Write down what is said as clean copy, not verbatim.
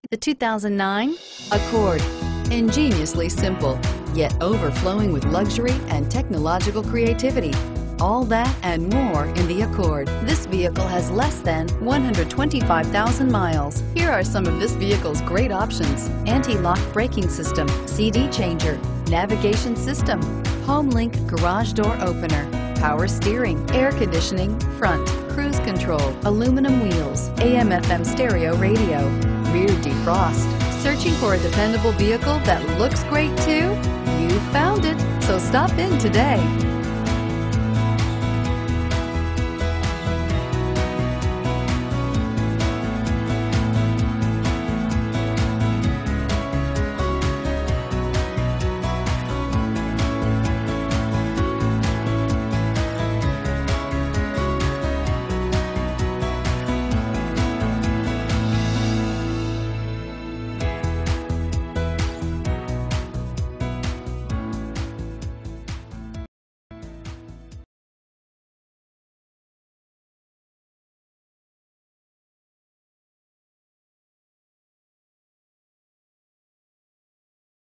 The 2009 Accord. Ingeniously simple, yet overflowing with luxury and technological creativity. All that and more in the Accord. This vehicle has less than 125,000 miles. Here are some of this vehicle's great options: anti-lock braking system, CD changer, navigation system, HomeLink garage door opener, power steering, air conditioning, front, cruise control, aluminum wheels, AM/FM stereo radio, rear defrost. Searching for a dependable vehicle that looks great too? You found it, so stop in today.